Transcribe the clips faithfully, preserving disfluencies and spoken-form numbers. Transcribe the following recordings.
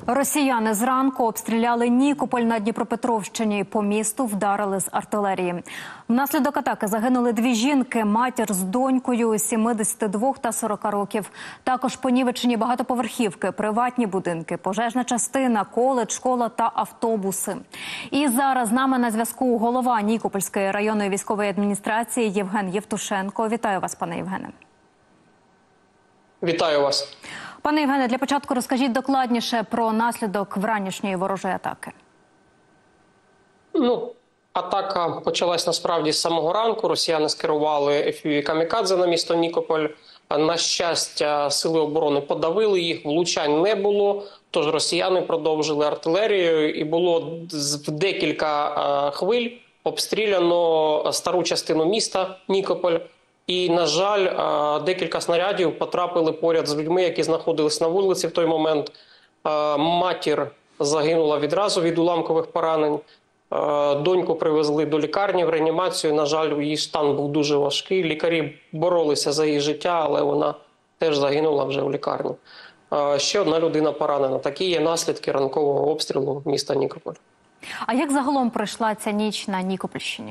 Росіяни зранку обстріляли Нікополь на Дніпропетровщині. По місту вдарили з артилерії. Внаслідок атаки загинули дві жінки, матір з донькою сімдесят два та сорок років. Також понівечені багатоповерхівки, приватні будинки, пожежна частина, коледж, школа та автобуси. І зараз з нами на зв'язку голова Нікопольської районної військової адміністрації Євген Євтушенко. Вітаю вас, пане Євгене. Вітаю вас. Пане Євгене, для початку розкажіть докладніше про наслідок вранішньої ворожої атаки. Ну, атака почалась насправді з самого ранку. Росіяни скерували еф пі ві «Камікадзе» на місто Нікополь. На щастя, сили оборони подавили їх, влучань не було. Тож росіяни продовжили артилерію і було в декілька хвиль обстріляно стару частину міста Нікополь. І, на жаль, декілька снарядів потрапили поряд з людьми, які знаходились на вулиці в той момент. Матір загинула відразу від уламкових поранень. Доньку привезли до лікарні в реанімацію. На жаль, її стан був дуже важкий. Лікарі боролися за її життя, але вона теж загинула вже в лікарні. Ще одна людина поранена. Такі є наслідки ранкового обстрілу міста Нікополь. А як загалом пройшла ця ніч на Нікопольщині?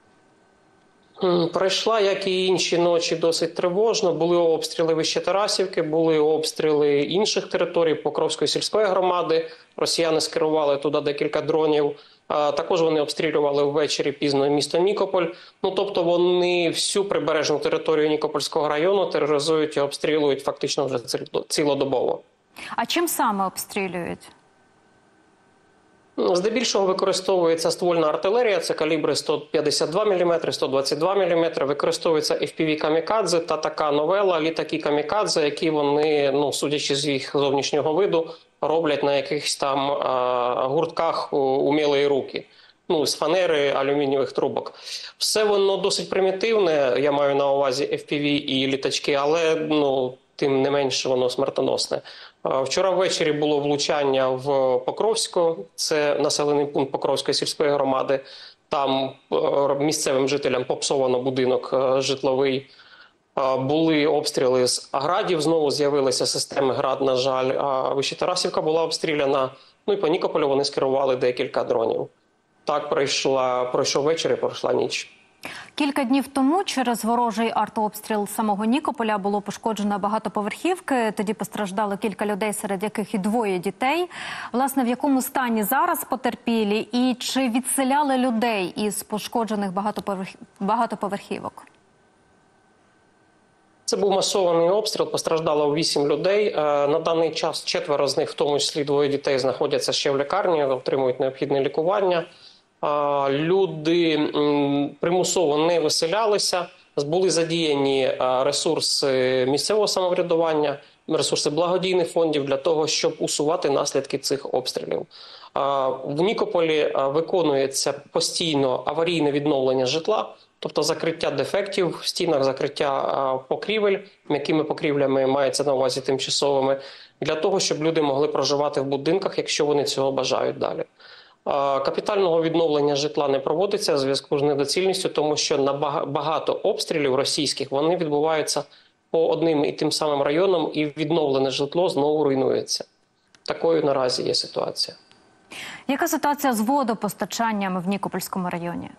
Пройшла, як і інші ночі, досить тривожно. Були обстріли Вищетарасівки, були обстріли інших територій Покровської сільської громади. Росіяни скерували туди декілька дронів. Також вони обстрілювали ввечері пізно місто Нікополь. Ну, тобто вони всю прибережну територію Нікопольського району тероризують і обстрілюють фактично вже цілодобово. А чим саме обстрілюють? Здебільшого використовується ствольна артилерія, це калібри сто п'ятдесят два міліметри, сто двадцять два міліметри. Використовується еф пі ві «Камікадзе» та така новела літаки «Камікадзе», які вони, ну, судячи з їх зовнішнього виду, роблять на якихось там а, гуртках умілої руки. Ну, з фанери, алюмінієвих трубок. Все воно досить примітивне, я маю на увазі еф пі ві і літачки, але, ну, тим не менше воно смертоносне. Вчора ввечері було влучання в Покровську, це населений пункт Покровської сільської громади. Там місцевим жителям попсовано будинок житловий. Були обстріли з градів, знову з'явилися системи град, на жаль. Вищетарасівка була обстріляна, ну і по Нікополю вони скерували декілька дронів. Так пройшла, пройшов вечір і пройшла ніч. Кілька днів тому через ворожий артобстріл самого Нікополя було пошкоджено багатоповерхівки. Тоді постраждало кілька людей, серед яких і двоє дітей. Власне, в якому стані зараз потерпілі і чи відселяли людей із пошкоджених багатоповерх... багатоповерхівок? Це був масований обстріл, постраждало вісім людей. На даний час четверо з них, в тому числі двоє дітей, знаходяться ще в лікарні, отримують необхідне лікування. Люди примусово не виселялися, були задіяні ресурси місцевого самоврядування, ресурси благодійних фондів для того, щоб усувати наслідки цих обстрілів. В Нікополі виконується постійно аварійне відновлення житла, тобто закриття дефектів в стінах, закриття покрівель, м'якими покрівлями мається на увазі тимчасовими, для того, щоб люди могли проживати в будинках, якщо вони цього бажають далі. Капітального відновлення житла не проводиться в зв'язку з недоцільністю, тому що на багато обстрілів російських вони відбуваються по одним і тим самим районам, і відновлене житло знову руйнується. Такою наразі є ситуація. Яка ситуація з водопостачанням в Нікопольському районі?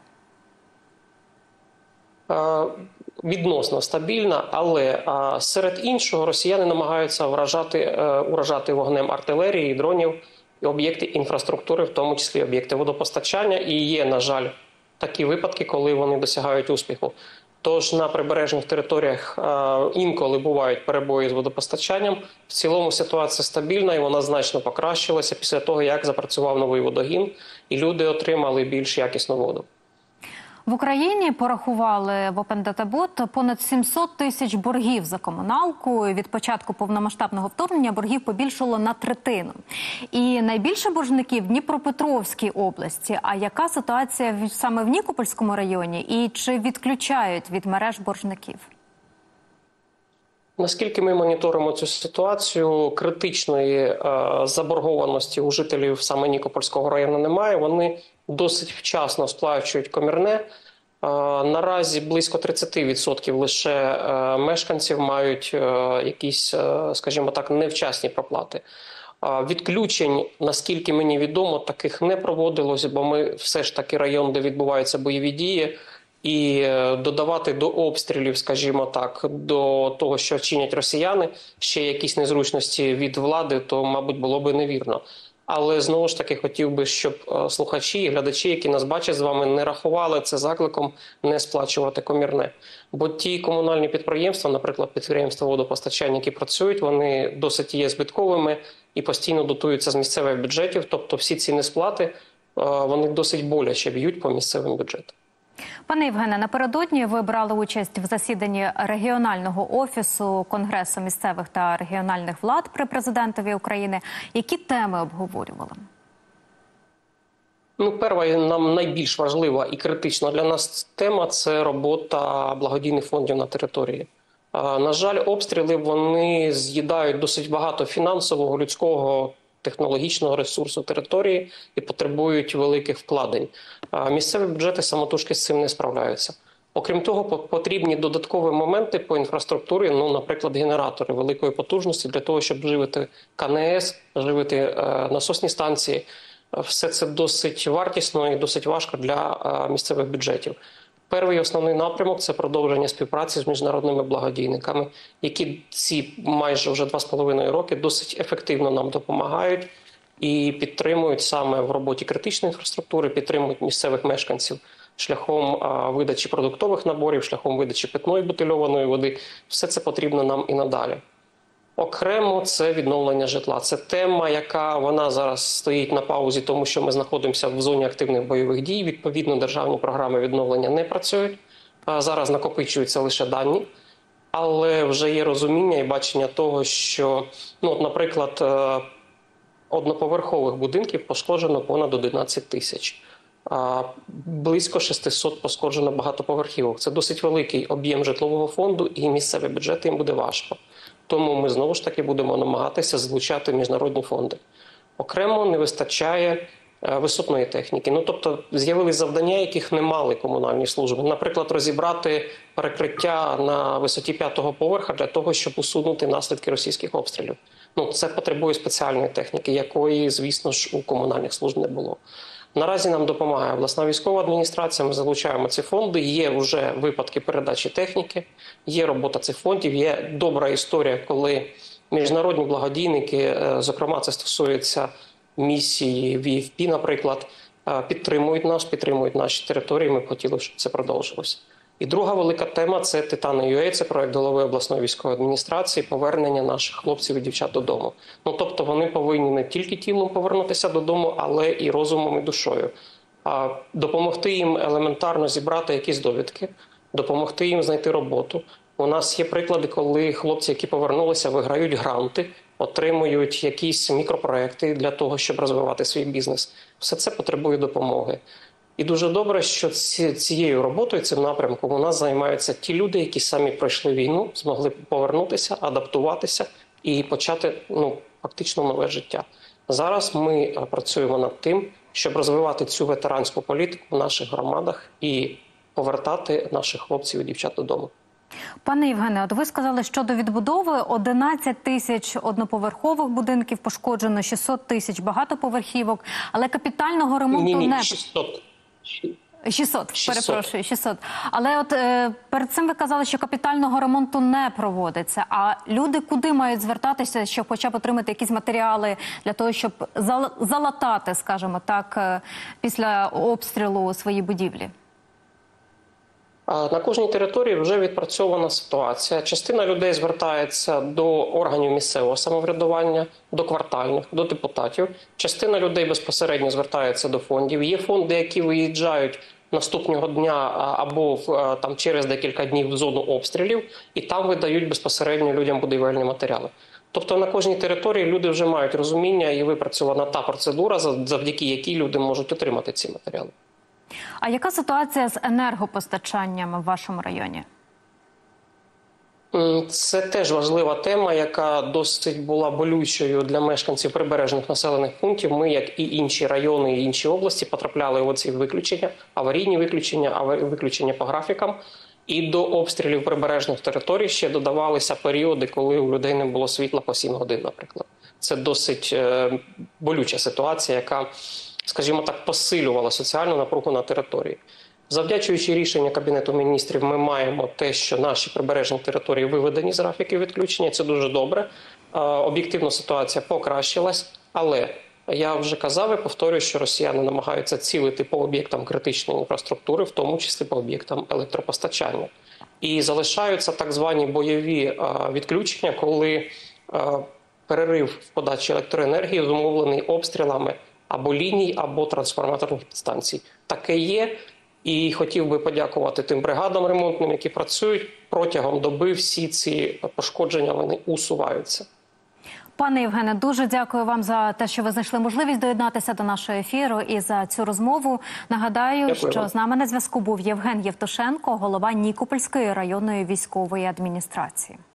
Відносно стабільна, але серед іншого росіяни намагаються вражати, уражати вогнем артилерії, дронів, і об'єкти інфраструктури, в тому числі об'єкти водопостачання. І є, на жаль, такі випадки, коли вони досягають успіху. Тож на прибережних територіях інколи бувають перебої з водопостачанням. В цілому ситуація стабільна і вона значно покращилася після того, як запрацював новий водогін і люди отримали більш якісну воду. В Україні порахували в Open Data Bot понад сімсот тисяч боргів за комуналку. Від початку повномасштабного вторгнення боргів побільшало на третину. І найбільше боржників в Дніпропетровській області. А яка ситуація саме в Нікопольському районі? І чи відключають від мереж боржників? Наскільки ми моніторимо цю ситуацію, критичної е, заборгованості у жителів саме Нікопольського району немає. Вони досить вчасно сплачують комірне. Е, наразі близько тридцять відсотків лише е, мешканців мають е, якісь, е, скажімо так, невчасні проплати. Відключень, наскільки мені відомо, таких не проводилось, бо ми все ж таки район, де відбуваються бойові дії, і додавати до обстрілів, скажімо так, до того, що чинять росіяни, ще якісь незручності від влади, то, мабуть, було би невірно. Але, знову ж таки, хотів би, щоб слухачі і глядачі, які нас бачать з вами, не рахували це закликом не сплачувати комірне. Бо ті комунальні підприємства, наприклад, підприємства водопостачання, які працюють, вони досить є збитковими і постійно дотуються з місцевих бюджетів. Тобто всі ці несплати, вони досить боляче б'ють по місцевим бюджетам. Пане Євгене, напередодні ви брали участь в засіданні регіонального офісу Конгресу місцевих та регіональних влад при президентові України. Які теми обговорювали? Ну, перша, нам найбільш важлива і критична для нас тема – це робота благодійних фондів на території. На жаль, обстріли, вони з'їдають досить багато фінансового, людського, технологічного ресурсу території і потребують великих вкладень. Місцеві бюджети самотужки з цим не справляються. Окрім того, потрібні додаткові моменти по інфраструктурі, ну, наприклад, генератори великої потужності для того, щоб живити ка ен ес, живити е, насосні станції. Все це досить вартісно і досить важко для е, місцевих бюджетів. Перший основний напрямок – це продовження співпраці з міжнародними благодійниками, які ці майже вже два з половиною роки досить ефективно нам допомагають і підтримують саме в роботі критичної інфраструктури, підтримують місцевих мешканців шляхом а, видачі продуктових наборів, шляхом видачі питної бутильованої води. Все це потрібно нам і надалі. Окремо це відновлення житла. Це тема, яка вона зараз стоїть на паузі, тому що ми знаходимося в зоні активних бойових дій. Відповідно, державні програми відновлення не працюють. Зараз накопичуються лише дані. Але вже є розуміння і бачення того, що, ну, от, наприклад, одноповерхових будинків пошкоджено понад одинадцять тисяч. Близько шістсот пошкоджено багатоповерхівок. Це досить великий об'єм житлового фонду, і місцеві бюджети їм буде важко. Тому ми знову ж таки будемо намагатися залучати міжнародні фонди. Окремо не вистачає висотної техніки. Ну, тобто з'явились завдання, яких не мали комунальні служби. Наприклад, розібрати перекриття на висоті п'ятого поверха для того, щоб усунути наслідки російських обстрілів. Ну, це потребує спеціальної техніки, якої, звісно ж, у комунальних служб не було. Наразі нам допомагає обласна військова адміністрація, ми залучаємо ці фонди, є вже випадки передачі техніки, є робота цих фондів, є добра історія, коли міжнародні благодійники, зокрема це стосується місії ві еф пі, наприклад, підтримують нас, підтримують наші території, ми б хотіли, щоб це продовжилося. І друга велика тема – це Титани.ю.а, це проект голови обласної військової адміністрації, повернення наших хлопців і дівчат додому. Ну, тобто вони повинні не тільки тілом повернутися додому, але і розумом, і душою. А допомогти їм елементарно зібрати якісь довідки, допомогти їм знайти роботу. У нас є приклади, коли хлопці, які повернулися, виграють гранти, отримують якісь мікропроекти для того, щоб розвивати свій бізнес. Все це потребує допомоги. І дуже добре, що цією роботою, цим напрямком у нас займаються ті люди, які самі пройшли війну, змогли повернутися, адаптуватися і почати, ну, фактично нове життя. Зараз ми працюємо над тим, щоб розвивати цю ветеранську політику в наших громадах і повертати наших хлопців і дівчат додому. Пане Євгене, от ви сказали, що до відбудови одинадцять тисяч одноповерхових будинків пошкоджено, шістсот тисяч багатоповерхівок, але капітального ремонту ні, ні, не... шістсот. шістсот, перепрошую, шістсот. Але от е, перед цим ви казали, що капітального ремонту не проводиться. А люди куди мають звертатися, щоб хоча б отримати якісь матеріали для того, щоб зал, залатати, скажімо так, е, після обстрілу свої будівлі? На кожній території вже відпрацьована ситуація. Частина людей звертається до органів місцевого самоврядування, до квартальних, до депутатів. Частина людей безпосередньо звертається до фондів. Є фонди, які виїжджають наступного дня або там через декілька днів в зону обстрілів, і там видають безпосередньо людям будівельні матеріали. Тобто на кожній території люди вже мають розуміння і випрацьована та процедура, завдяки якій люди можуть отримати ці матеріали. А яка ситуація з енергопостачанням в вашому районі? Це теж важлива тема, яка досить була болючою для мешканців прибережних населених пунктів. Ми, як і інші райони, і інші області, потрапляли в ці виключення, аварійні виключення, виключення по графікам. І до обстрілів прибережних територій ще додавалися періоди, коли у людей не було світла по сім годин, наприклад. Це досить е, болюча ситуація, яка, скажімо так, посилювала соціальну напругу на території. Завдячуючи рішенню Кабінету міністрів, ми маємо те, що наші прибережні території виведені з графіків відключення. Це дуже добре. Е, об'єктивно ситуація покращилась, але я вже казав і повторюю, що росіяни намагаються цілити по об'єктам критичної інфраструктури, в тому числі по об'єктам електропостачання. І залишаються так звані бойові е, відключення, коли е, перерив в подачі електроенергії зумовлений обстрілами або ліній, або трансформаторних підстанцій. Таке є. І хотів би подякувати тим бригадам ремонтним, які працюють протягом доби. Всі ці пошкодження вони усуваються. Пане Євгене, дуже дякую вам за те, що ви знайшли можливість доєднатися до нашого ефіру і за цю розмову. Нагадаю, Дякую що вам. з нами на зв'язку був Євген Євтушенко, голова Нікопольської районної військової адміністрації.